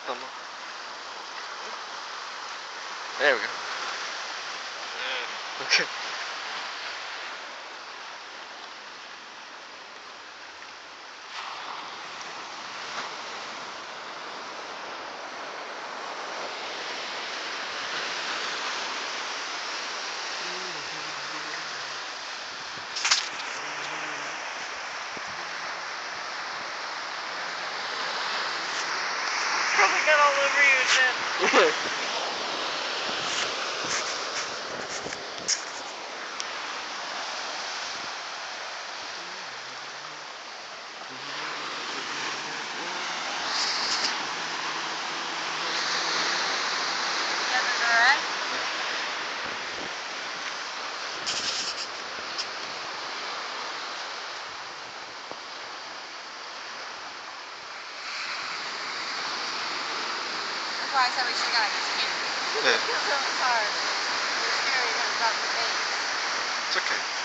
Tamam. There we go. Okay. Probably got all over you again. That's why I said we should have got a computer. Yeah. It's so hard. It's scary when it's about the face. It's okay.